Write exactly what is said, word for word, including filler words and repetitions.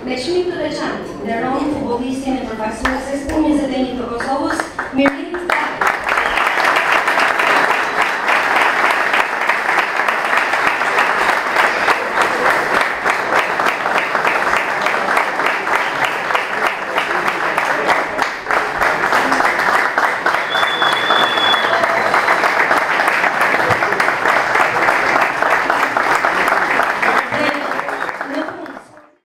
Listening to the chant, the round of Augustine and professor assistant is a Kosovo's merely